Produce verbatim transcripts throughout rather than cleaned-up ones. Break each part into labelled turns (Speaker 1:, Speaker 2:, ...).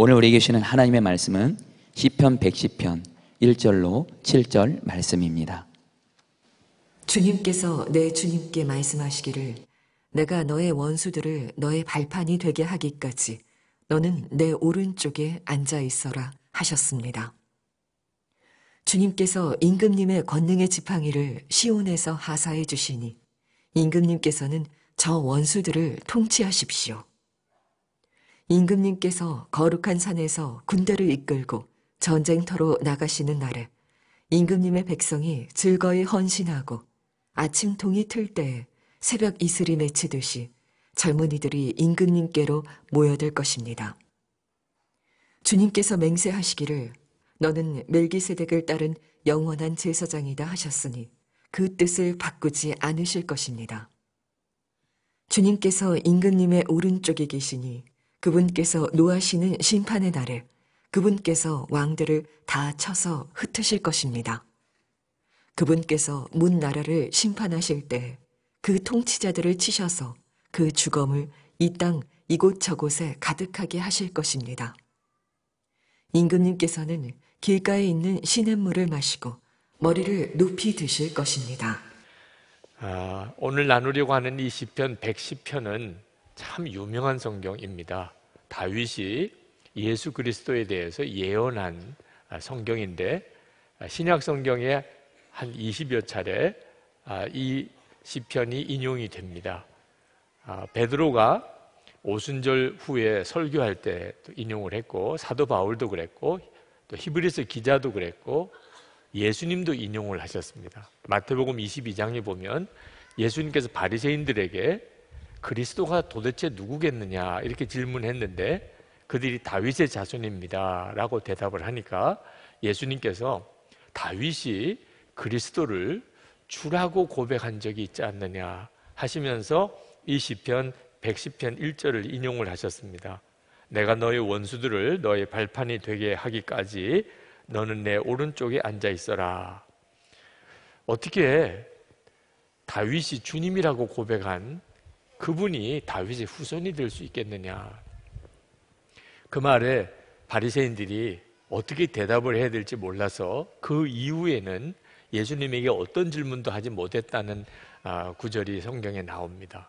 Speaker 1: 오늘 우리에게 주시는 하나님의 말씀은 시편 백십 편 일 절로 칠 절 말씀입니다.
Speaker 2: 주님께서 내 주님께 말씀하시기를 내가 너의 원수들을 너의 발판이 되게 하기까지 너는 내 오른쪽에 앉아 있어라 하셨습니다. 주님께서 임금님의 권능의 지팡이를 시온에서 하사해 주시니 임금님께서는 저 원수들을 통치하십시오. 임금님께서 거룩한 산에서 군대를 이끌고 전쟁터로 나가시는 날에 임금님의 백성이 즐거이 헌신하고 아침 동이 틀 때에 새벽 이슬이 맺히듯이 젊은이들이 임금님께로 모여들 것입니다. 주님께서 맹세하시기를 너는 멜기세덱을 따른 영원한 제사장이다 하셨으니 그 뜻을 바꾸지 않으실 것입니다. 주님께서 임금님의 오른쪽에 계시니 그분께서 노하시는 심판의 날에 그분께서 왕들을 다 쳐서 흩으실 것입니다. 그분께서 문 나라를 심판하실 때 그 통치자들을 치셔서 그 주검을 이 땅 이곳저곳에 가득하게 하실 것입니다. 임금님께서는 길가에 있는 시냇물을 마시고 머리를 높이 드실 것입니다.
Speaker 3: 아, 오늘 나누려고 하는 이 시편 백십 편은 참 유명한 성경입니다. 다윗이 예수 그리스도에 대해서 예언한 성경인데 신약 성경에 한 이십여 차례 이 시편이 인용이 됩니다. 베드로가 오순절 후에 설교할 때 인용을 했고 사도 바울도 그랬고 또 히브리서 기자도 그랬고 예수님도 인용을 하셨습니다. 마태복음 이십이 장에 보면 예수님께서 바리새인들에게 그리스도가 도대체 누구겠느냐 이렇게 질문했는데 그들이 다윗의 자손입니다 라고 대답을 하니까 예수님께서 다윗이 그리스도를 주라고 고백한 적이 있지 않느냐 하시면서 이 시편 백십 편 일 절을 인용을 하셨습니다. 내가 너의 원수들을 너의 발판이 되게 하기까지 너는 내 오른쪽에 앉아 있어라. 어떻게 다윗이 주님이라고 고백한 그분이 다윗의 후손이 될 수 있겠느냐. 그 말에 바리새인들이 어떻게 대답을 해야 될지 몰라서 그 이후에는 예수님에게 어떤 질문도 하지 못했다는 구절이 성경에 나옵니다.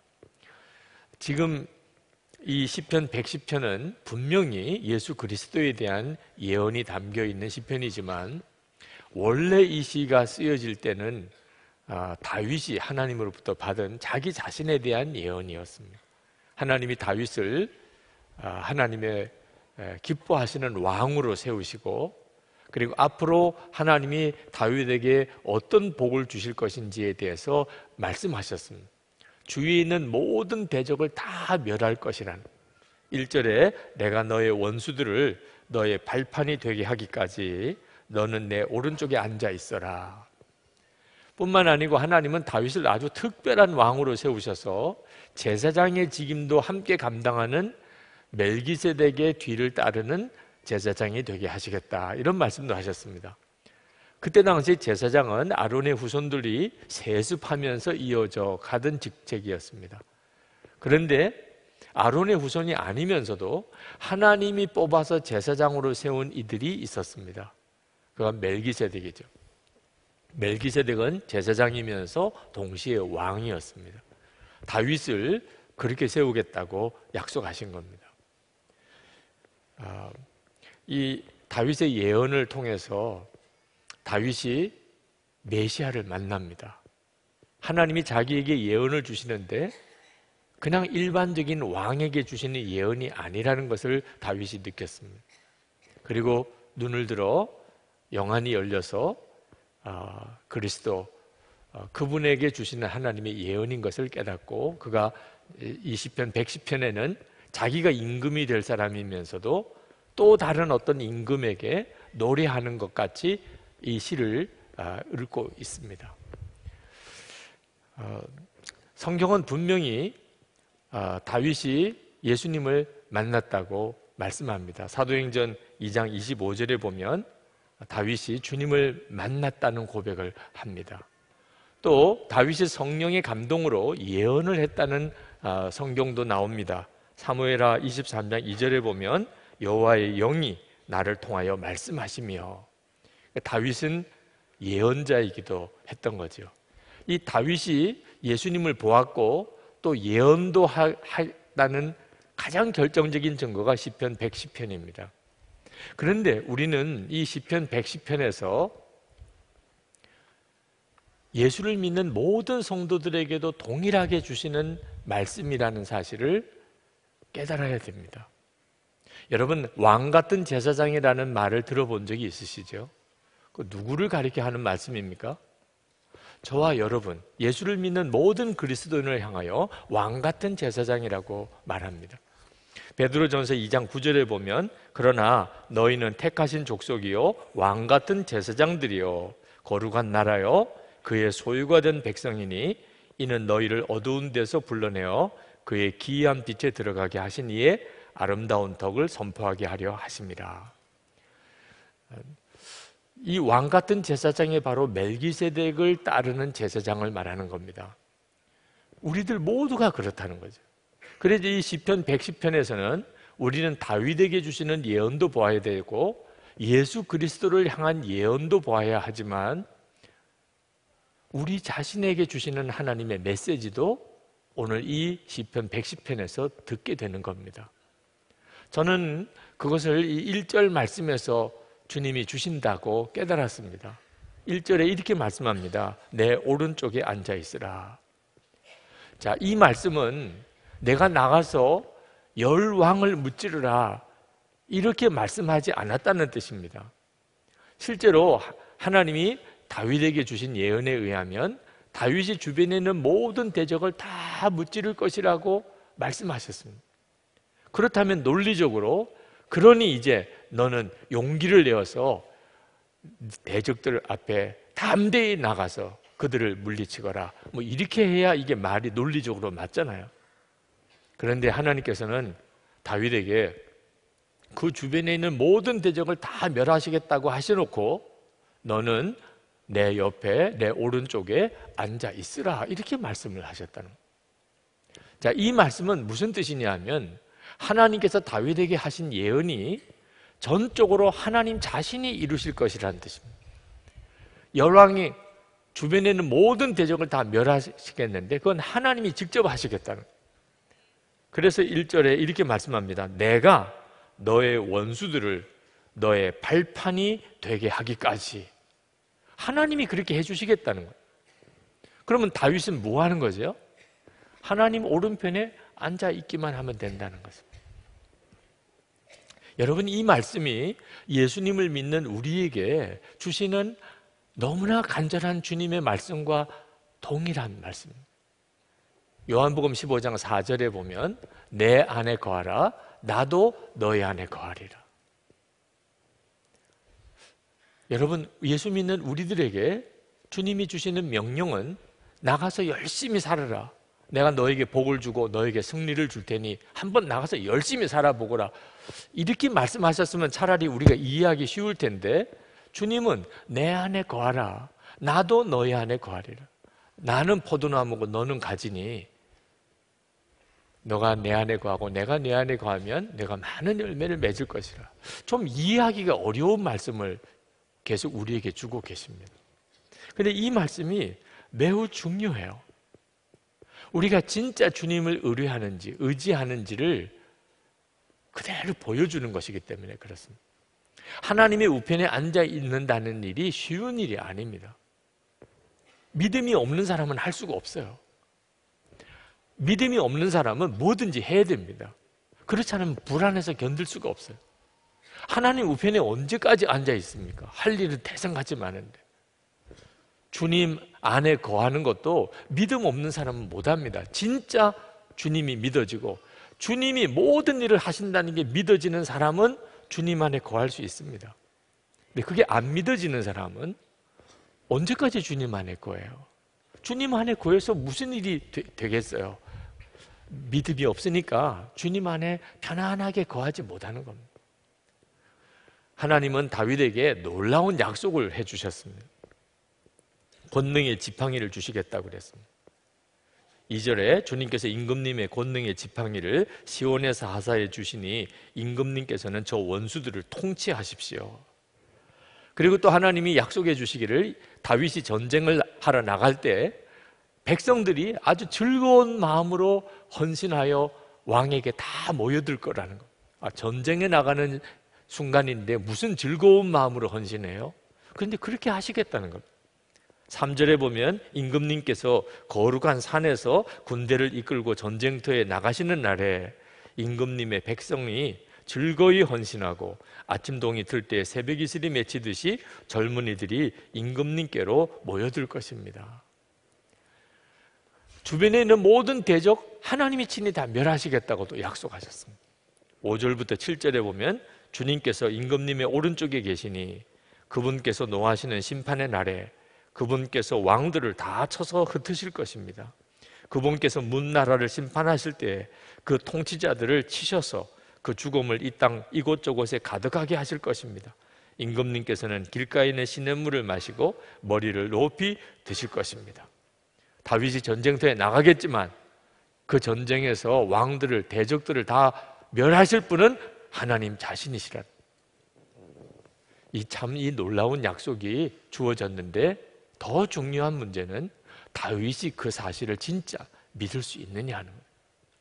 Speaker 3: 지금 이 시편 백십 편은 분명히 예수 그리스도에 대한 예언이 담겨 있는 시편이지만 원래 이 시가 쓰여질 때는 다윗이 하나님으로부터 받은 자기 자신에 대한 예언이었습니다. 하나님이 다윗을 하나님의 기뻐하시는 왕으로 세우시고 그리고 앞으로 하나님이 다윗에게 어떤 복을 주실 것인지에 대해서 말씀하셨습니다. 주위에 있는 모든 대적을 다 멸할 것이란 일 절에 내가 너의 원수들을 너의 발판이 되게 하기까지 너는 내 오른쪽에 앉아 있어라. 뿐만 아니고 하나님은 다윗을 아주 특별한 왕으로 세우셔서 제사장의 직임도 함께 감당하는 멜기세덱의 뒤를 따르는 제사장이 되게 하시겠다 이런 말씀도 하셨습니다. 그때 당시 제사장은 아론의 후손들이 세습하면서 이어져 가던 직책이었습니다. 그런데 아론의 후손이 아니면서도 하나님이 뽑아서 제사장으로 세운 이들이 있었습니다. 그가 멜기세덱이죠. 멜기세덱은 제사장이면서 동시에 왕이었습니다. 다윗을 그렇게 세우겠다고 약속하신 겁니다. 아, 이 다윗의 예언을 통해서 다윗이 메시아를 만납니다. 하나님이 자기에게 예언을 주시는데 그냥 일반적인 왕에게 주시는 예언이 아니라는 것을 다윗이 느꼈습니다. 그리고 눈을 들어 영안이 열려서 어, 그리스도 어, 그분에게 주시는 하나님의 예언인 것을 깨닫고 그가 이 시편 백십 편에는 자기가 임금이 될 사람이면서도 또 다른 어떤 임금에게 노래하는 것 같이 이 시를 읽고 있습니다. 성경은 분명히 다윗이 예수님을 만났다고 말씀합니다. 사도행전 이 장 이십오 절에 보면 다윗이 주님을 만났다는 고백을 합니다. 또 다윗이 성령의 감동으로 예언을 했다는 성경도 나옵니다. 사무엘하 이십삼 장 이 절에 보면 여호와의 영이 나를 통하여 말씀하시며, 다윗은 예언자이기도 했던 거죠. 이 다윗이 예수님을 보았고 또 예언도 했다는 가장 결정적인 증거가 시편 백십 편입니다. 그런데 우리는 이 시편 백십 편에서 예수를 믿는 모든 성도들에게도 동일하게 주시는 말씀이라는 사실을 깨달아야 됩니다. 여러분, 왕 같은 제사장이라는 말을 들어본 적이 있으시죠? 그 누구를 가리켜 하는 말씀입니까? 저와 여러분, 예수를 믿는 모든 그리스도인을 향하여 왕 같은 제사장이라고 말합니다. 베드로전서 이 장 구 절에 보면, 그러나 너희는 택하신 족속이요 왕 같은 제사장들이요 거룩한 나라요 그의 소유가 된 백성이니 이는 너희를 어두운 데서 불러내어 그의 기이한 빛에 들어가게 하신 이의 아름다운 덕을 선포하게 하려 하심이라. 이 왕 같은 제사장이 바로 멜기세덱을 따르는 제사장을 말하는 겁니다. 우리들 모두가 그렇다는 거죠. 그래서 이 시편 백십 편에서는 우리는 다윗에게 주시는 예언도 보아야 되고 예수 그리스도를 향한 예언도 보아야 하지만 우리 자신에게 주시는 하나님의 메시지도 오늘 이 시편 백십 편에서 듣게 되는 겁니다. 저는 그것을 이 일 절 말씀에서 주님이 주신다고 깨달았습니다. 일 절에 이렇게 말씀합니다. 내 오른쪽에 앉아 있으라. 자, 이 말씀은 내가 나가서 열 왕을 무찌르라 이렇게 말씀하지 않았다는 뜻입니다. 실제로 하나님이 다윗에게 주신 예언에 의하면 다윗이 주변에 있는 모든 대적을 다 무찌를 것이라고 말씀하셨습니다. 그렇다면 논리적으로, 그러니 이제 너는 용기를 내어서 대적들 앞에 담대히 나가서 그들을 물리치거라, 뭐 이렇게 해야 이게 말이 논리적으로 맞잖아요. 그런데 하나님께서는 다윗에게 그 주변에 있는 모든 대적을 다 멸하시겠다고 하셔놓고 너는 내 옆에 내 오른쪽에 앉아 있으라 이렇게 말씀을 하셨다는 거예요. 자, 이 말씀은 무슨 뜻이냐 하면 하나님께서 다윗에게 하신 예언이 전적으로 하나님 자신이 이루실 것이라는 뜻입니다. 열왕이 주변에 있는 모든 대적을 다 멸하시겠는데 그건 하나님이 직접 하시겠다는 거예요. 그래서 일 절에 이렇게 말씀합니다. 내가 너의 원수들을 너의 발판이 되게 하기까지. 하나님이 그렇게 해주시겠다는 거예요. 그러면 다윗은 뭐 하는 거죠? 하나님 오른편에 앉아 있기만 하면 된다는 것입니다. 여러분, 이 말씀이 예수님을 믿는 우리에게 주시는 너무나 간절한 주님의 말씀과 동일한 말씀입니다. 요한복음 십오 장 사 절에 보면 내 안에 거하라 나도 너희 안에 거하리라. 여러분, 예수 믿는 우리들에게 주님이 주시는 명령은 나가서 열심히 살아라. 내가 너에게 복을 주고 너에게 승리를 줄 테니 한번 나가서 열심히 살아보거라. 이렇게 말씀하셨으면 차라리 우리가 이해하기 쉬울 텐데 주님은 내 안에 거하라. 나도 너희 안에 거하리라. 나는 포도나무고 너는 가지니 너가 내 안에 거하고 내가 내 안에 거하면 내가 많은 열매를 맺을 것이라. 좀 이해하기가 어려운 말씀을 계속 우리에게 주고 계십니다. 그런데 이 말씀이 매우 중요해요. 우리가 진짜 주님을 의뢰하는지 의지하는지를 그대로 보여주는 것이기 때문에 그렇습니다. 하나님의 우편에 앉아 있는다는 일이 쉬운 일이 아닙니다. 믿음이 없는 사람은 할 수가 없어요. 믿음이 없는 사람은 뭐든지 해야 됩니다. 그렇지 않으면 불안해서 견딜 수가 없어요. 하나님 우편에 언제까지 앉아 있습니까? 할 일은 대성같이 많은데. 주님 안에 거하는 것도 믿음 없는 사람은 못합니다. 진짜 주님이 믿어지고 주님이 모든 일을 하신다는 게 믿어지는 사람은 주님 안에 거할 수 있습니다. 근데 그게 안 믿어지는 사람은 언제까지 주님 안에 거해요? 주님 안에 거해서 무슨 일이 되, 되겠어요? 믿음이 없으니까 주님 안에 편안하게 거하지 못하는 겁니다. 하나님은 다윗에게 놀라운 약속을 해주셨습니다. 권능의 지팡이를 주시겠다고 그랬습니다. 이 절에 주님께서 임금님의 권능의 지팡이를 시온에서 하사해 주시니 임금님께서는 저 원수들을 통치하십시오. 그리고 또 하나님이 약속해 주시기를 다윗이 전쟁을 하러 나갈 때 백성들이 아주 즐거운 마음으로 헌신하여 왕에게 다 모여들 거라는 것. 아, 전쟁에 나가는 순간인데 무슨 즐거운 마음으로 헌신해요? 그런데 그렇게 하시겠다는 겁니다. 삼 절에 보면 임금님께서 거룩한 산에서 군대를 이끌고 전쟁터에 나가시는 날에 임금님의 백성이 즐거이 헌신하고 아침동이 들 때 새벽 이슬이 맺히듯이 젊은이들이 임금님께로 모여들 것입니다. 주변에 있는 모든 대적 하나님이 친히 다 멸하시겠다고도 약속하셨습니다. 오 절부터 칠 절에 보면 주님께서 임금님의 오른쪽에 계시니 그분께서 노하시는 심판의 날에 그분께서 왕들을 다 쳐서 흩으실 것입니다. 그분께서 문나라를 심판하실 때 그 통치자들을 치셔서 그 죽음을 이 땅 이곳저곳에 가득하게 하실 것입니다. 임금님께서는 길가에 있는 시냇물을 마시고 머리를 높이 드실 것입니다. 다윗이 전쟁터에 나가겠지만 그 전쟁에서 왕들을 대적들을 다 멸하실 분은 하나님 자신이시라. 이 참 이 놀라운 약속이 주어졌는데 더 중요한 문제는 다윗이 그 사실을 진짜 믿을 수 있느냐 하는 거예요.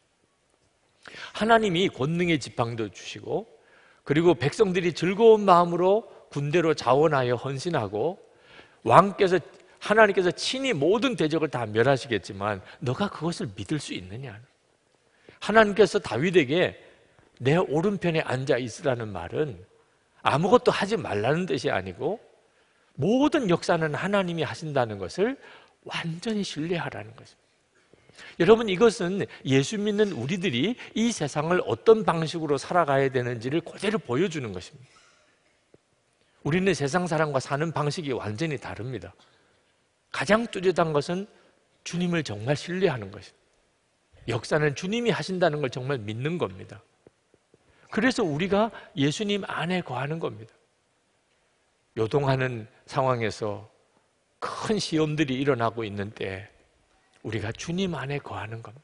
Speaker 3: 하나님이 권능의 지팡이도 주시고 그리고 백성들이 즐거운 마음으로 군대로 자원하여 헌신하고 왕께서 하나님께서 친히 모든 대적을 다 멸하시겠지만 너가 그것을 믿을 수 있느냐. 하나님께서 다윗에게 내 오른편에 앉아 있으라는 말은 아무것도 하지 말라는 뜻이 아니고 모든 역사는 하나님이 하신다는 것을 완전히 신뢰하라는 것입니다. 여러분, 이것은 예수 믿는 우리들이 이 세상을 어떤 방식으로 살아가야 되는지를 그대로 보여주는 것입니다. 우리는 세상 사람과 사는 방식이 완전히 다릅니다. 가장 뚜렷한 것은 주님을 정말 신뢰하는 것입니다. 역사는 주님이 하신다는 걸 정말 믿는 겁니다. 그래서 우리가 예수님 안에 거하는 겁니다. 요동하는 상황에서 큰 시험들이 일어나고 있는 때 우리가 주님 안에 거하는 겁니다.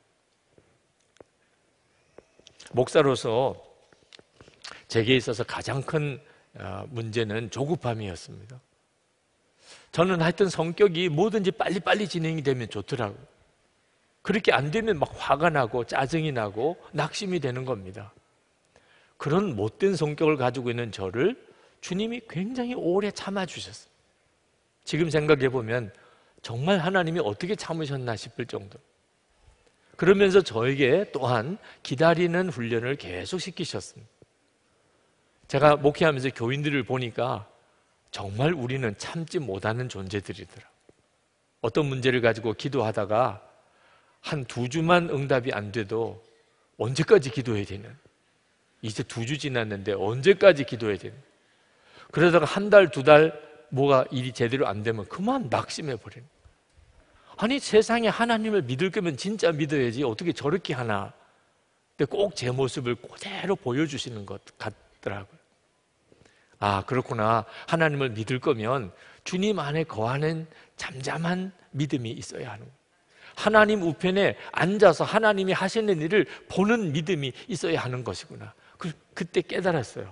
Speaker 3: 목사로서 제게 있어서 가장 큰 문제는 조급함이었습니다. 저는 하여튼 성격이 뭐든지 빨리빨리 진행이 되면 좋더라고요. 그렇게 안 되면 막 화가 나고 짜증이 나고 낙심이 되는 겁니다. 그런 못된 성격을 가지고 있는 저를 주님이 굉장히 오래 참아주셨어요. 지금 생각해 보면 정말 하나님이 어떻게 참으셨나 싶을 정도. 그러면서 저에게 또한 기다리는 훈련을 계속 시키셨습니다. 제가 목회하면서 교인들을 보니까 정말 우리는 참지 못하는 존재들이더라. 어떤 문제를 가지고 기도하다가 한 두 주만 응답이 안 돼도 언제까지 기도해야 되는? 이제 두 주 지났는데 언제까지 기도해야 되는? 그러다가 한 달, 두 달 뭐가 일이 제대로 안 되면 그만 낙심해 버리는. 아니, 세상에 하나님을 믿을 거면 진짜 믿어야지 어떻게 저렇게 하나. 근데 꼭 제 모습을 그대로 보여주시는 것 같더라고요. 아, 그렇구나. 하나님을 믿을 거면 주님 안에 거하는 잠잠한 믿음이 있어야 하는 거예요. 하나님 우편에 앉아서 하나님이 하시는 일을 보는 믿음이 있어야 하는 것이구나. 그, 그때 깨달았어요.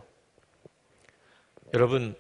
Speaker 3: 여러분,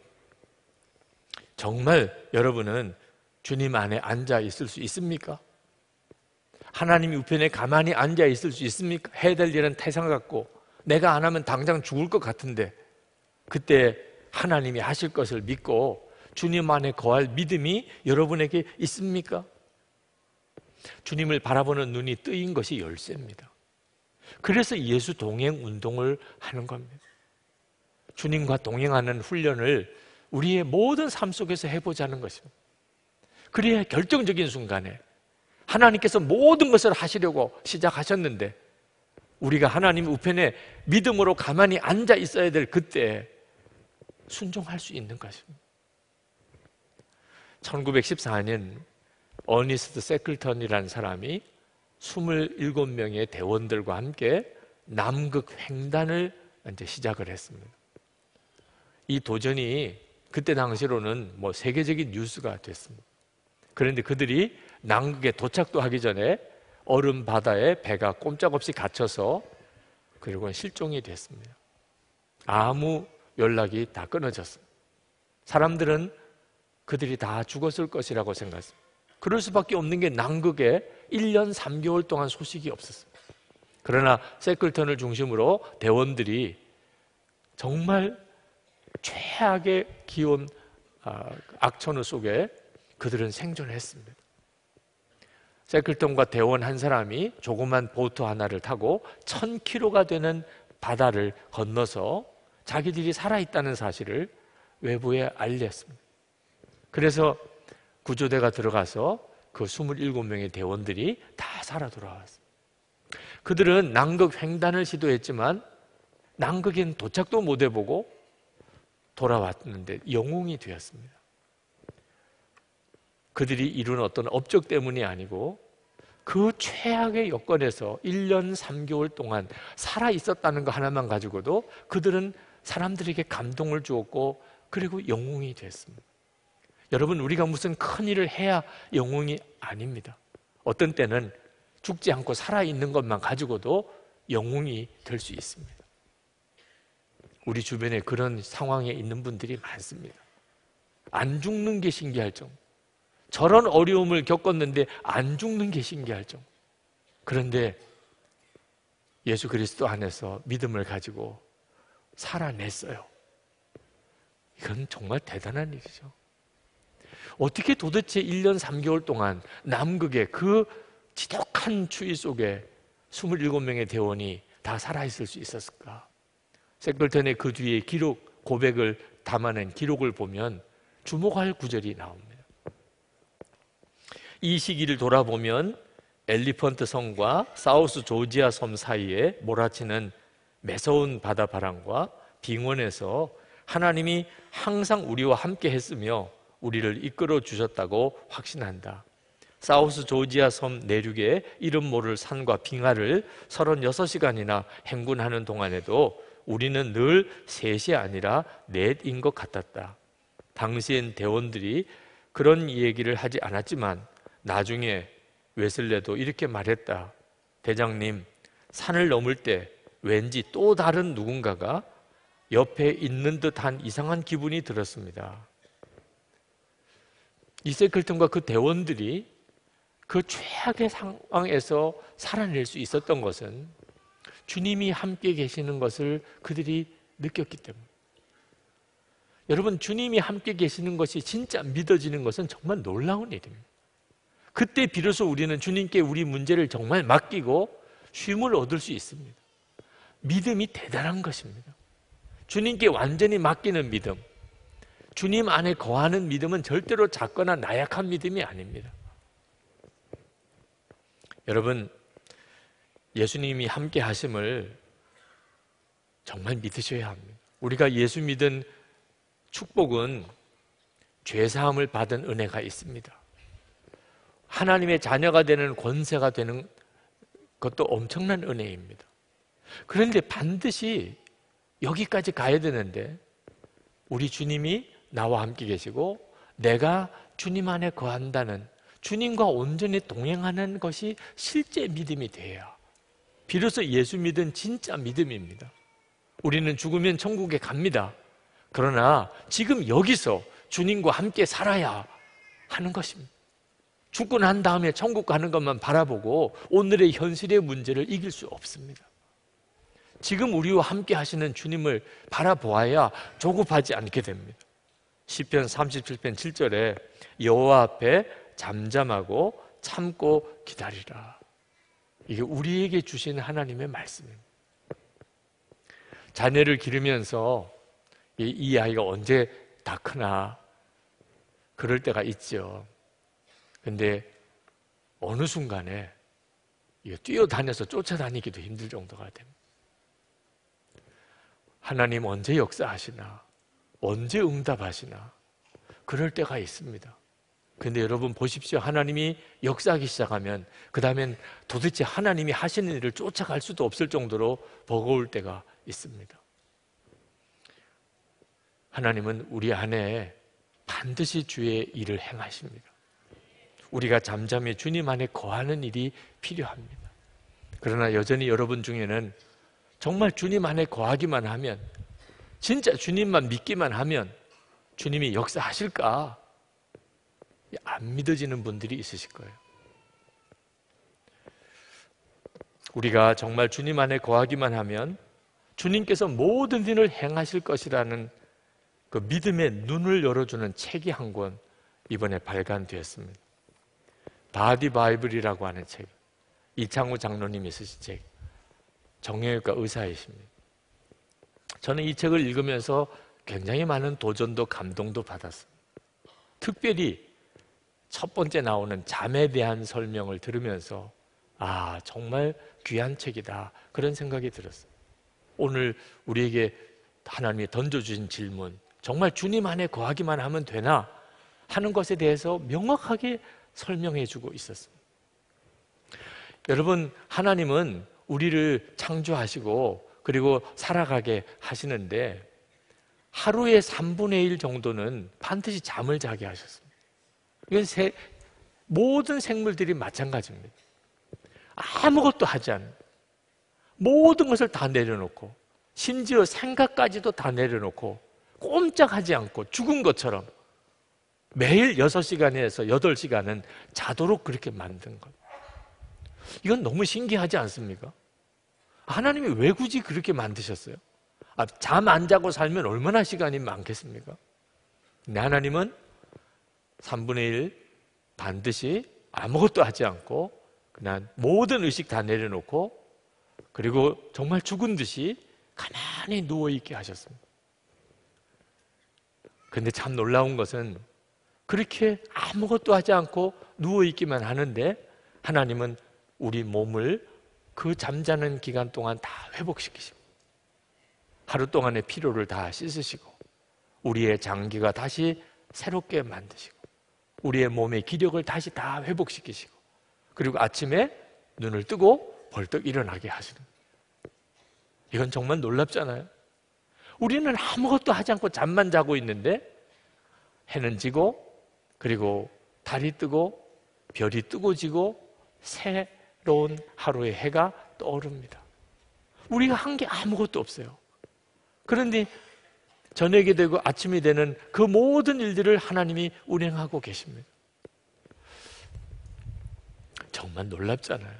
Speaker 3: 정말 여러분은 주님 안에 앉아 있을 수 있습니까? 하나님이 우편에 가만히 앉아 있을 수 있습니까? 해야 될 일은 태산 같고 내가 안 하면 당장 죽을 것 같은데 그때 하나님이 하실 것을 믿고 주님 안에 거할 믿음이 여러분에게 있습니까? 주님을 바라보는 눈이 뜨인 것이 열쇠입니다. 그래서 예수 동행 운동을 하는 겁니다. 주님과 동행하는 훈련을 우리의 모든 삶 속에서 해보자는 것입니다. 그래야 결정적인 순간에 하나님께서 모든 것을 하시려고 시작하셨는데 우리가 하나님 우편에 믿음으로 가만히 앉아 있어야 될 그때 순종할 수 있는 것입니다. 천구백십사 년 어니스트 세클턴이라는 사람이 이십칠 명의 대원들과 함께 남극 횡단을 이제 시작을 했습니다. 이 도전이 그때 당시로는 뭐 세계적인 뉴스가 됐습니다. 그런데 그들이 남극에 도착도 하기 전에 얼음 바다에 배가 꼼짝없이 갇혀서 그리고 실종이 됐습니다. 아무 연락이 다 끊어졌습니다. 사람들은 그들이 다 죽었을 것이라고 생각했습니다. 그럴 수밖에 없는 게 남극에 일 년 삼 개월 동안 소식이 없었습니다. 그러나 세클턴을 중심으로 대원들이 정말 최악의 기온 악천후 속에 그들은 생존했습니다. 세클턴과 대원 한 사람이 조그만 보트 하나를 타고 천 킬로미터가 되는 바다를 건너서 자기들이 살아있다는 사실을 외부에 알렸습니다. 그래서 구조대가 들어가서 그 이십칠 명의 대원들이 다 살아 돌아왔습니다. 그들은 남극 횡단을 시도했지만 남극엔 도착도 못 해보고 돌아왔는데 영웅이 되었습니다. 그들이 이룬 어떤 업적 때문이 아니고 그 최악의 여건에서 일 년 삼 개월 동안 살아있었다는 거 하나만 가지고도 그들은 사람들에게 감동을 주었고 그리고 영웅이 됐습니다. 여러분, 우리가 무슨 큰 일을 해야 영웅이 아닙니다. 어떤 때는 죽지 않고 살아있는 것만 가지고도 영웅이 될 수 있습니다. 우리 주변에 그런 상황에 있는 분들이 많습니다. 안 죽는 게 신기할 정도. 저런 어려움을 겪었는데 안 죽는 게 신기할 정도. 그런데 예수 그리스도 안에서 믿음을 가지고 살아냈어요. 이건 정말 대단한 일이죠. 어떻게 도대체 일 년 삼 개월 동안 남극의 그 지독한 추위 속에 이십칠 명의 대원이 다 살아있을 수 있었을까? 세클턴의 그 뒤에 기록, 고백을 담아낸 기록을 보면 주목할 구절이 나옵니다. 이 시기를 돌아보면 엘리펀트 섬과 사우스 조지아 섬 사이에 몰아치는 매서운 바다 바람과 빙원에서 하나님이 항상 우리와 함께 했으며 우리를 이끌어 주셨다고 확신한다. 사우스 조지아 섬 내륙의 이름 모를 산과 빙하를 서른여섯 시간이나 행군하는 동안에도 우리는 늘 셋이 아니라 넷인 것 같았다. 당시엔 대원들이 그런 얘기를 하지 않았지만 나중에 웨슬레도 이렇게 말했다. 대장님, 산을 넘을 때 왠지 또 다른 누군가가 옆에 있는 듯한 이상한 기분이 들었습니다. 이 세클턴과 그 대원들이 그 최악의 상황에서 살아낼 수 있었던 것은 주님이 함께 계시는 것을 그들이 느꼈기 때문입니다. 여러분, 주님이 함께 계시는 것이 진짜 믿어지는 것은 정말 놀라운 일입니다. 그때 비로소 우리는 주님께 우리 문제를 정말 맡기고 쉼을 얻을 수 있습니다. 믿음이 대단한 것입니다. 주님께 완전히 맡기는 믿음, 주님 안에 거하는 믿음은 절대로 작거나 나약한 믿음이 아닙니다. 여러분, 예수님이 함께 하심을 정말 믿으셔야 합니다. 우리가 예수 믿은 축복은 죄사함을 받은 은혜가 있습니다. 하나님의 자녀가 되는 권세가 되는 것도 엄청난 은혜입니다. 그런데 반드시 여기까지 가야 되는데 우리 주님이 나와 함께 계시고 내가 주님 안에 거한다는, 주님과 온전히 동행하는 것이 실제 믿음이 돼야 비로소 예수 믿은 진짜 믿음입니다. 우리는 죽으면 천국에 갑니다. 그러나 지금 여기서 주님과 함께 살아야 하는 것입니다. 죽고 난 다음에 천국 가는 것만 바라보고 오늘의 현실의 문제를 이길 수 없습니다. 지금 우리와 함께 하시는 주님을 바라보아야 조급하지 않게 됩니다. 시편 삼십칠 편 칠 절에 여호와 앞에 잠잠하고 참고 기다리라. 이게 우리에게 주시는 하나님의 말씀입니다. 자녀를 기르면서 이, 이 아이가 언제 다 크나 그럴 때가 있죠. 근데 어느 순간에 뛰어다녀서 쫓아다니기도 힘들 정도가 됩니다. 하나님 언제 역사하시나, 언제 응답하시나 그럴 때가 있습니다. 근데 여러분 보십시오. 하나님이 역사하기 시작하면 그 다음엔 도대체 하나님이 하시는 일을 쫓아갈 수도 없을 정도로 버거울 때가 있습니다. 하나님은 우리 안에 반드시 주의 일을 행하십니다. 우리가 잠잠히 주님 안에 거하는 일이 필요합니다. 그러나 여전히 여러분 중에는 정말 주님 안에 거하기만 하면, 진짜 주님만 믿기만 하면 주님이 역사하실까? 안 믿어지는 분들이 있으실 거예요. 우리가 정말 주님 안에 거하기만 하면 주님께서 모든 일을 행하실 것이라는 그 믿음의 눈을 열어주는 책이 한 권 이번에 발간되었습니다. 바디 바이블이라고 하는 책, 이창우 장로님이 쓰신 책, 정형외과 의사이십니다. 저는 이 책을 읽으면서 굉장히 많은 도전도 감동도 받았습니다. 특별히 첫 번째 나오는 잠에 대한 설명을 들으면서 아, 정말 귀한 책이다, 그런 생각이 들었어요. 오늘 우리에게 하나님이 던져주신 질문, 정말 주님 안에 거하기만 하면 되나 하는 것에 대해서 명확하게 설명해 주고 있었습니다. 여러분, 하나님은 우리를 창조하시고 그리고 살아가게 하시는데 하루에 삼분의 일 정도는 반드시 잠을 자게 하셨습니다. 이건 세, 모든 생물들이 마찬가지입니다. 아무것도 하지 않는, 모든 것을 다 내려놓고 심지어 생각까지도 다 내려놓고 꼼짝하지 않고 죽은 것처럼 매일 여섯 시간에서 여덟 시간은 자도록 그렇게 만든 것. 이건 너무 신기하지 않습니까? 하나님이 왜 굳이 그렇게 만드셨어요? 아, 잠 안 자고 살면 얼마나 시간이 많겠습니까? 근데 하나님은 삼분의 일 반드시 아무것도 하지 않고 그냥 모든 의식 다 내려놓고 그리고 정말 죽은 듯이 가만히 누워있게 하셨습니다. 그런데 참 놀라운 것은 그렇게 아무것도 하지 않고 누워있기만 하는데 하나님은 우리 몸을 그 잠자는 기간 동안 다 회복시키십니다. 하루 동안의 피로를 다 씻으시고 우리의 장기가 다시 새롭게 만드시고 우리의 몸의 기력을 다시 다 회복시키시고 그리고 아침에 눈을 뜨고 벌떡 일어나게 하시는, 이건 정말 놀랍잖아요. 우리는 아무것도 하지 않고 잠만 자고 있는데 해는 지고 그리고 달이 뜨고 별이 뜨고 지고 새로운 하루의 해가 떠오릅니다. 우리가 한 게 아무것도 없어요. 그런데 저녁이 되고 아침이 되는 그 모든 일들을 하나님이 운행하고 계십니다. 정말 놀랍잖아요.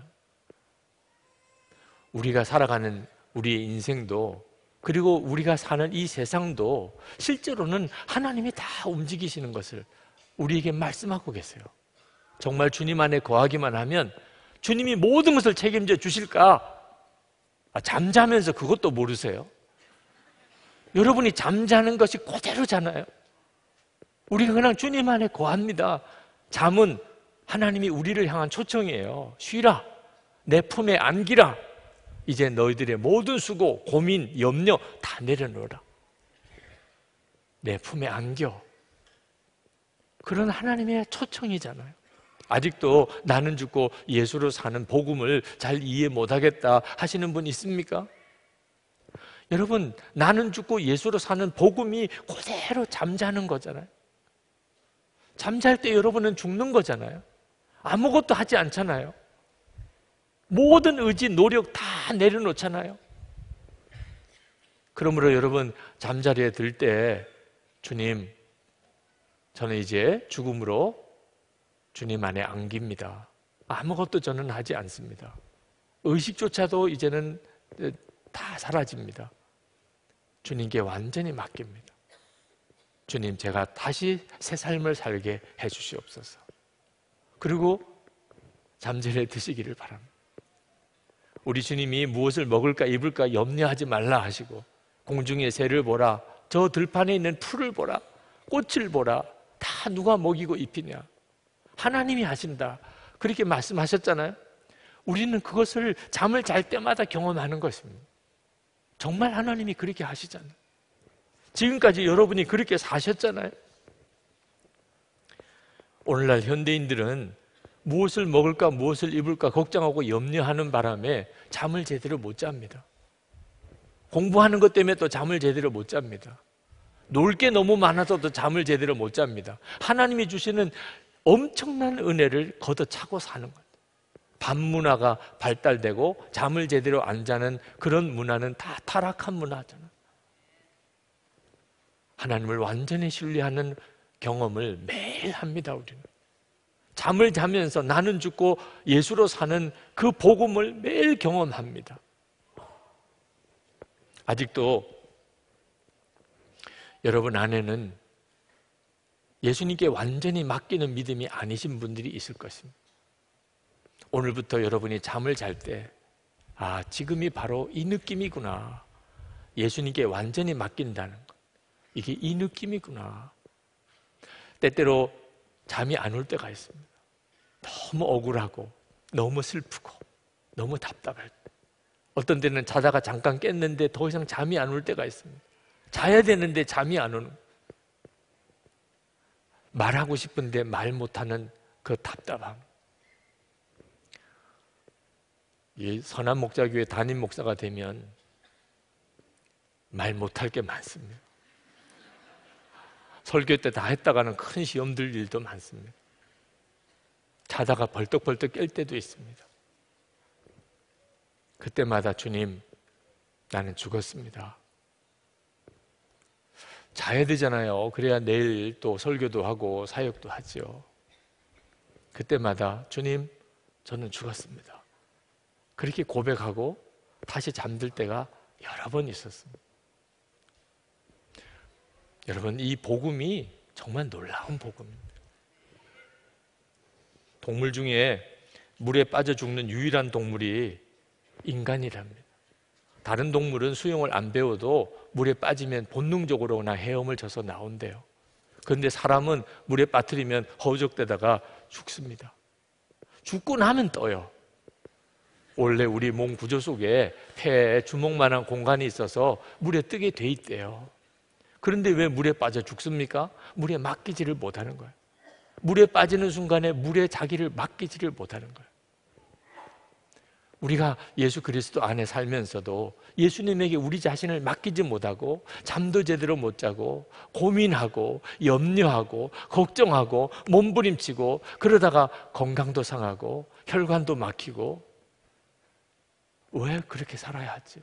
Speaker 3: 우리가 살아가는 우리의 인생도 그리고 우리가 사는 이 세상도 실제로는 하나님이 다 움직이시는 것을 우리에게 말씀하고 계세요. 정말 주님 안에 거하기만 하면 주님이 모든 것을 책임져 주실까? 아, 잠자면서 그것도 모르세요? 여러분이 잠자는 것이 그대로잖아요. 우리가 그냥 주님 안에 거합니다. 잠은 하나님이 우리를 향한 초청이에요. 쉬라, 내 품에 안기라. 이제 너희들의 모든 수고, 고민, 염려 다 내려놓으라. 내 품에 안겨. 그런 하나님의 초청이잖아요. 아직도 나는 죽고 예수로 사는 복음을 잘 이해 못하겠다 하시는 분 있습니까? 여러분, 나는 죽고 예수로 사는 복음이 그대로 잠자는 거잖아요. 잠잘 때 여러분은 죽는 거잖아요. 아무것도 하지 않잖아요. 모든 의지, 노력 다 내려놓잖아요. 그러므로 여러분, 잠자리에 들 때 주님, 저는 이제 죽음으로 주님 안에 안깁니다. 아무것도 저는 하지 않습니다. 의식조차도 이제는 다 사라집니다. 주님께 완전히 맡깁니다. 주님, 제가 다시 새 삶을 살게 해주시옵소서. 그리고 잠자리에 드시기를 바랍니다. 우리 주님이 무엇을 먹을까 입을까 염려하지 말라 하시고 공중의 새를 보라, 저 들판에 있는 풀을 보라, 꽃을 보라, 다 누가 먹이고 입히냐? 하나님이 하신다, 그렇게 말씀하셨잖아요. 우리는 그것을 잠을 잘 때마다 경험하는 것입니다. 정말 하나님이 그렇게 하시잖아요. 지금까지 여러분이 그렇게 사셨잖아요. 오늘날 현대인들은 무엇을 먹을까 무엇을 입을까 걱정하고 염려하는 바람에 잠을 제대로 못 잡니다. 공부하는 것 때문에 또 잠을 제대로 못 잡니다. 놀 게 너무 많아서 또 잠을 제대로 못 잡니다. 하나님이 주시는 엄청난 은혜를 걷어차고 사는 것. 밤문화가 발달되고 잠을 제대로 안 자는 그런 문화는 다 타락한 문화잖아. 하나님을 완전히 신뢰하는 경험을 매일 합니다. 우리는 잠을 자면서 나는 죽고 예수로 사는 그 복음을 매일 경험합니다. 아직도 여러분 안에는 예수님께 완전히 맡기는 믿음이 아니신 분들이 있을 것입니다. 오늘부터 여러분이 잠을 잘 때, 아, 지금이 바로 이 느낌이구나. 예수님께 완전히 맡긴다는 것. 이게 이 느낌이구나. 때때로 잠이 안 올 때가 있습니다. 너무 억울하고, 너무 슬프고, 너무 답답할 때. 어떤 때는 자다가 잠깐 깼는데 더 이상 잠이 안 올 때가 있습니다. 자야 되는데 잠이 안 오는, 말하고 싶은데 말 못하는 그 답답함. 이 선한 목자교회 담임 목사가 되면 말 못할 게 많습니다. 설교 때 다 했다가는 큰 시험 들 일도 많습니다. 자다가 벌떡벌떡 깰 때도 있습니다. 그때마다 주님, 나는 죽었습니다. 자야 되잖아요. 그래야 내일 또 설교도 하고 사역도 하죠. 그때마다 주님, 저는 죽었습니다. 그렇게 고백하고 다시 잠들 때가 여러 번 있었습니다. 여러분, 이 복음이 정말 놀라운 복음입니다. 동물 중에 물에 빠져 죽는 유일한 동물이 인간이랍니다. 다른 동물은 수영을 안 배워도 물에 빠지면 본능적으로나 헤엄을 쳐서 나온대요. 그런데 사람은 물에 빠뜨리면 허우적대다가 죽습니다. 죽고 나면 떠요. 원래 우리 몸 구조 속에 폐에 주먹만한 공간이 있어서 물에 뜨게 돼 있대요. 그런데 왜 물에 빠져 죽습니까? 물에 맡기지를 못하는 거예요. 물에 빠지는 순간에 물에 자기를 맡기지를 못하는 거예요. 우리가 예수 그리스도 안에 살면서도 예수님에게 우리 자신을 맡기지 못하고 잠도 제대로 못 자고 고민하고 염려하고 걱정하고 몸부림치고 그러다가 건강도 상하고 혈관도 막히고, 왜 그렇게 살아야 하죠?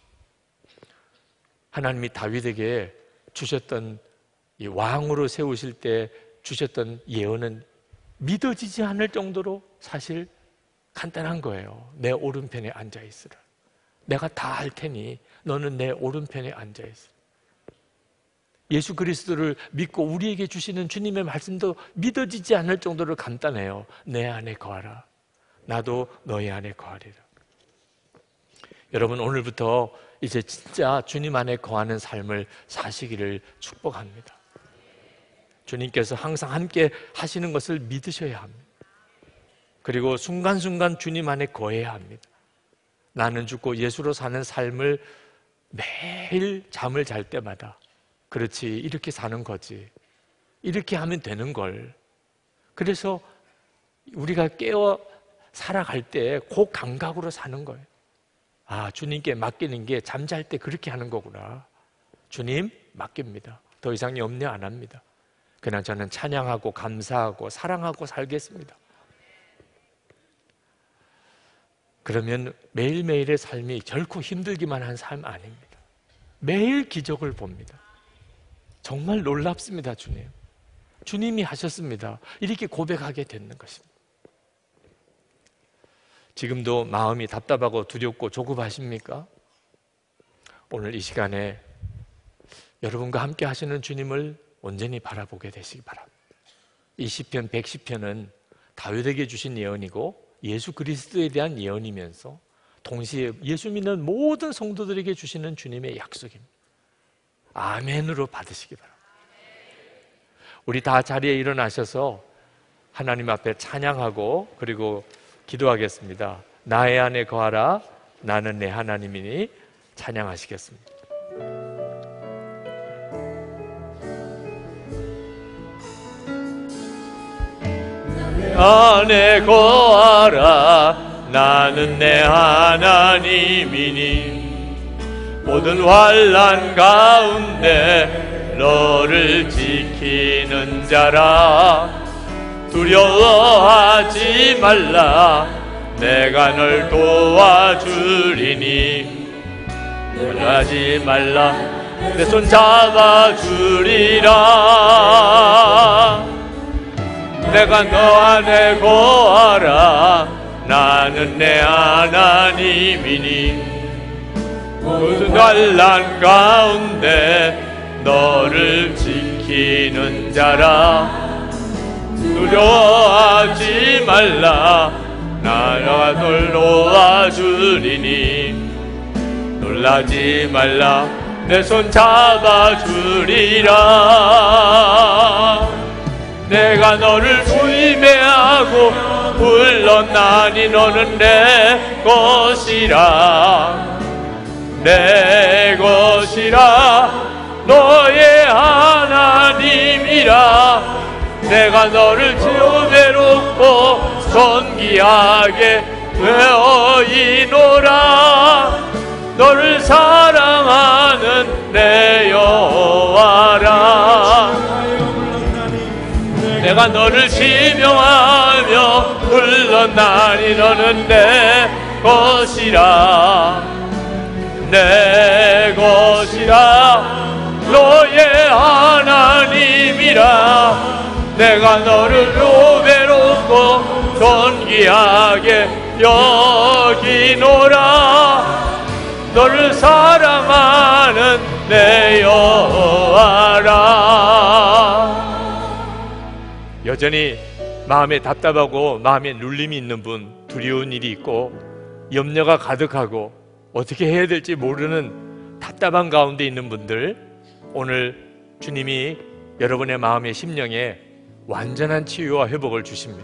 Speaker 3: 하나님이 다윗에게 주셨던 이 왕으로 세우실 때 주셨던 예언은 믿어지지 않을 정도로 사실 간단한 거예요. 내 오른편에 앉아 있으라. 내가 다 할 테니 너는 내 오른편에 앉아 있으라. 예수 그리스도를 믿고 우리에게 주시는 주님의 말씀도 믿어지지 않을 정도로 간단해요. 내 안에 거하라. 나도 너희 안에 거하리라. 여러분, 오늘부터 이제 진짜 주님 안에 거하는 삶을 사시기를 축복합니다. 주님께서 항상 함께 하시는 것을 믿으셔야 합니다. 그리고 순간순간 주님 안에 거해야 합니다. 나는 죽고 예수로 사는 삶을 매일 잠을 잘 때마다, 그렇지, 이렇게 사는 거지, 이렇게 하면 되는 걸. 그래서 우리가 깨어 살아갈 때 그 감각으로 사는 거예요. 아, 주님께 맡기는 게 잠잘 때 그렇게 하는 거구나. 주님, 맡깁니다. 더 이상 염려 안 합니다. 그냥 저는 찬양하고 감사하고 사랑하고 살겠습니다. 그러면 매일매일의 삶이 결코 힘들기만 한 삶 아닙니다. 매일 기적을 봅니다. 정말 놀랍습니다. 주님, 주님이 하셨습니다. 이렇게 고백하게 되는 것입니다. 지금도 마음이 답답하고 두렵고 조급하십니까? 오늘 이 시간에 여러분과 함께 하시는 주님을 온전히 바라보게 되시기 바랍니다. 이 시편 백십 편은 다윗에게 주신 예언이고 예수 그리스도에 대한 예언이면서 동시에 예수 믿는 모든 성도들에게 주시는 주님의 약속입니다. 아멘으로 받으시기 바랍니다. 우리 다 자리에 일어나셔서 하나님 앞에 찬양하고 그리고 기도하겠습니다. 나의 안에 거하라, 나는 내 하나님이니 찬양하시겠습니다. 안에 거하라, 나는 내 하나님이니 모든 환난 가운데 너를 지키는 자라. 두려워하지 말라. 내가 널 도와주리니 놀라지 말라. 내 손 잡아주리라. 내가 너 안에 거하라. 나는 내 하나님이니 모든 환난 가운데 너를 지키는 자라. 두려워하지 말라. 나가 널 도와주리니 놀라지 말라. 내 손 잡아주리라. 내가 너를 구임해하고 불렀나니 너는 내 것이라. 내 것이라. 너의 하나님이라. 내가 너를 지어 외롭고 존귀하게 외어이노라. 너를 사랑하는 내 여호와라. 내가 너를 지명하며 불렀나니 너는 내 것이라. 내 것이라. 너의 하나님이라. 내가 너를 외롭고 존귀하게 여기노라. 너를 사랑하는 내 여호와라. 여전히 마음에 답답하고 마음에 눌림이 있는 분, 두려운 일이 있고 염려가 가득하고 어떻게 해야 될지 모르는 답답한 가운데 있는 분들, 오늘 주님이 여러분의 마음의 심령에 완전한 치유와 회복을 주십니다.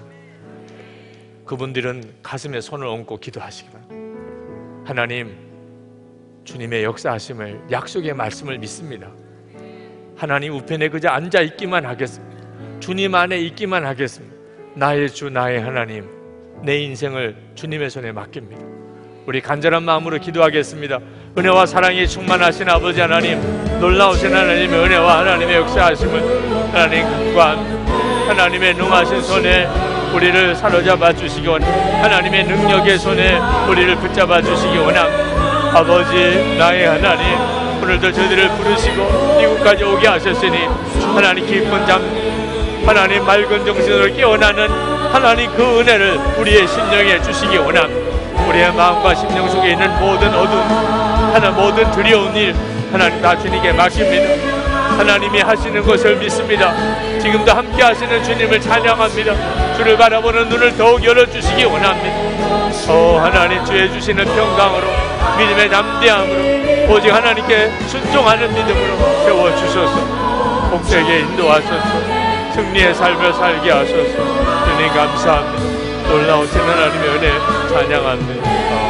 Speaker 3: 그분들은 가슴에 손을 얹고 기도하시기 바랍니다. 하나님, 주님의 역사하심을, 약속의 말씀을 믿습니다. 하나님 우편에 그저 앉아 있기만 하겠습니다. 주님 안에 있기만 하겠습니다. 나의 주, 나의 하나님, 내 인생을 주님의 손에 맡깁니다. 우리 간절한 마음으로 기도하겠습니다. 은혜와 사랑이 충만하신 아버지 하나님, 놀라우신 하나님의 은혜와 하나님의 역사하심을 하나님 간구한 하나님의 능하신 손에 우리를 사로잡아 주시기 원합니다. 하나님의 능력의 손에 우리를 붙잡아 주시기 원합니다. 아버지, 나의 하나님, 오늘도 저희들을 부르시고 이곳까지 오게 하셨으니 하나님 깊은 잠, 하나님 맑은 정신으로 깨어나는 하나님 그 은혜를 우리의 심령에 주시기 원합니다. 우리의 마음과 심령 속에 있는 모든 어두운, 하나님 모든 두려운 일 하나님 다 주님께 맡깁니다. 하나님이 하시는 것을 믿습니다. 지금도 함께 하시는 주님을 찬양합니다. 주를 바라보는 눈을 더욱 열어주시기 원합니다. 오 하나님, 주의 주시는 평강으로, 믿음의 담대함으로, 오직 하나님께 순종하는 믿음으로 세워주셔서 복되게 인도하셔서 승리의 삶을 살게 하셔서 주님 감사합니다. 놀라우신 하나님의 은혜 찬양합니다.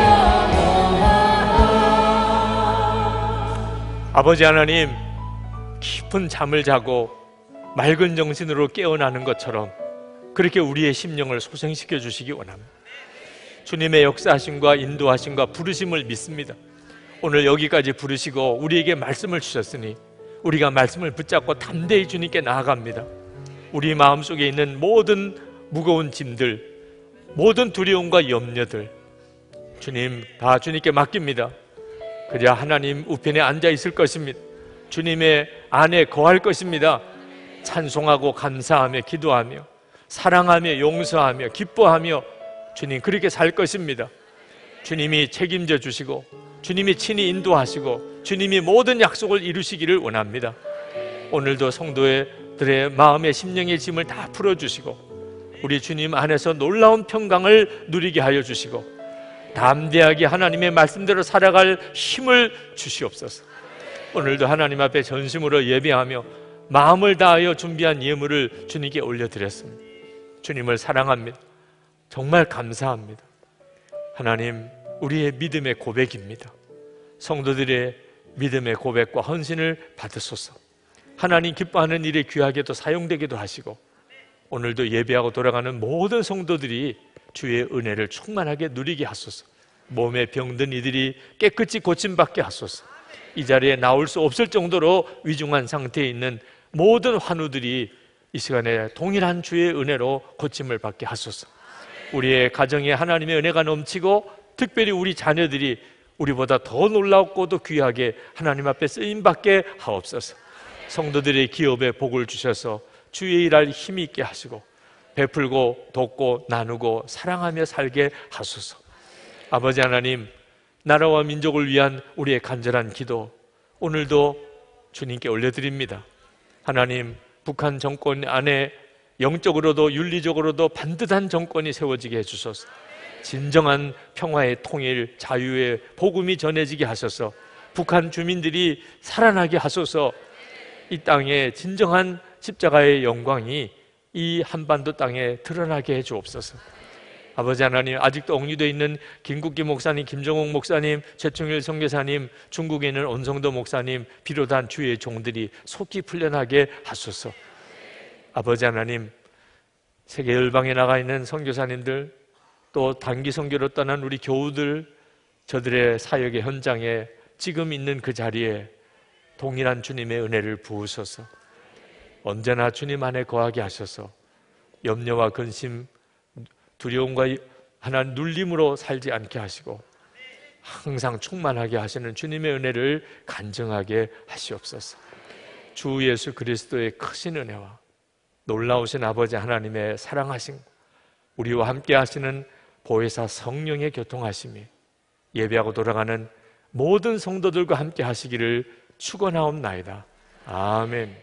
Speaker 3: 아버지 하나님, 깊은 잠을 자고 맑은 정신으로 깨어나는 것처럼 그렇게 우리의 심령을 소생시켜 주시기 원합니다. 주님의 역사하심과 인도하심과 부르심을 믿습니다. 오늘 여기까지 부르시고 우리에게 말씀을 주셨으니 우리가 말씀을 붙잡고 담대히 주님께 나아갑니다. 우리 마음속에 있는 모든 무거운 짐들, 모든 두려움과 염려들 주님 다 주님께 맡깁니다. 그래야 하나님 우편에 앉아 있을 것입니다. 주님의 안에 거할 것입니다. 찬송하고 감사하며 기도하며 사랑하며 용서하며 기뻐하며 주님 그렇게 살 것입니다. 주님이 책임져 주시고 주님이 친히 인도하시고 주님이 모든 약속을 이루시기를 원합니다. 오늘도 성도들의 마음의 심령의 짐을 다 풀어주시고 우리 주님 안에서 놀라운 평강을 누리게 하여 주시고 담대하게 하나님의 말씀대로 살아갈 힘을 주시옵소서. 오늘도 하나님 앞에 전심으로 예배하며 마음을 다하여 준비한 예물을 주님께 올려드렸습니다. 주님을 사랑합니다. 정말 감사합니다. 하나님, 우리의 믿음의 고백입니다. 성도들의 믿음의 고백과 헌신을 받으소서. 하나님 기뻐하는 일에 귀하게도 사용되기도 하시고 오늘도 예배하고 돌아가는 모든 성도들이 주의 은혜를 충만하게 누리게 하소서. 몸에 병든 이들이 깨끗이 고침받게 하소서. 이 자리에 나올 수 없을 정도로 위중한 상태에 있는 모든 환우들이 이 시간에 동일한 주의 은혜로 고침을 받게 하소서. 우리의 가정에 하나님의 은혜가 넘치고 특별히 우리 자녀들이 우리보다 더 놀랍고도 귀하게 하나님 앞에 쓰임받게 하옵소서. 성도들의 기업에 복을 주셔서 주의 일할 힘이 있게 하시고 베풀고 돕고 나누고 사랑하며 살게 하소서. 아버지 하나님, 나라와 민족을 위한 우리의 간절한 기도 오늘도 주님께 올려드립니다. 하나님, 북한 정권 안에 영적으로도 윤리적으로도 반듯한 정권이 세워지게 해주소서. 진정한 평화의 통일, 자유의 복음이 전해지게 하소서. 북한 주민들이 살아나게 하소서. 이 땅에 진정한 십자가의 영광이 이 한반도 땅에 드러나게 해 주옵소서. 아버지 하나님, 아직도 옥류되어 있는 김국기 목사님, 김정옥 목사님, 최충일 선교사님, 중국에 있는 온성도 목사님 비롯한 주의 종들이 속히 풀려나게 하소서. 아버지 하나님, 세계 열방에 나가 있는 선교사님들, 또 단기 선교로 떠난 우리 교우들, 저들의 사역의 현장에 지금 있는 그 자리에 동일한 주님의 은혜를 부으소서. 언제나 주님 안에 거하게 하셔서 염려와 근심, 두려움과 하나 눌림으로 살지 않게 하시고 항상 충만하게 하시는 주님의 은혜를 간증하게 하시옵소서. 주 예수 그리스도의 크신 은혜와 놀라우신 아버지 하나님의 사랑하심, 우리와 함께 하시는 보혜사 성령의 교통하심이 예배하고 돌아가는 모든 성도들과 함께 하시기를 축원하옵나이다. 아멘.